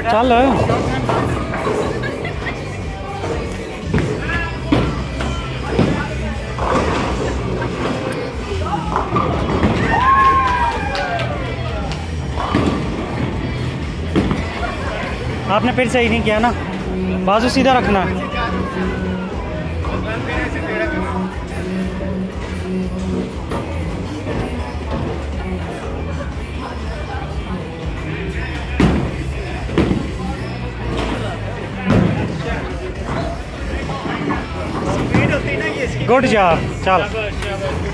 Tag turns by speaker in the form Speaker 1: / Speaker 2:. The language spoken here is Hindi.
Speaker 1: चल आपने फिर सही नहीं किया ना, बाजू सीधा रखना। गुड जॉब, चल।